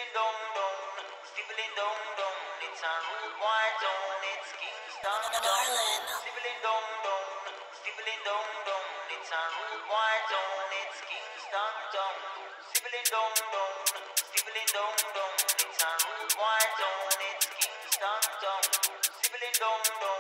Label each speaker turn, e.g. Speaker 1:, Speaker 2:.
Speaker 1: Stibbling dong dong, stibbling dong dong. It's a rude boy town, it's Kingston
Speaker 2: Narline.
Speaker 1: Stibbling dong dong, stibbling dong dong. It's a rude boy town, it's Kingston town. Stibbling dong dong, stibbling dong dong. It's a rude boy town, it's Kingston town. Stibbling dong dong.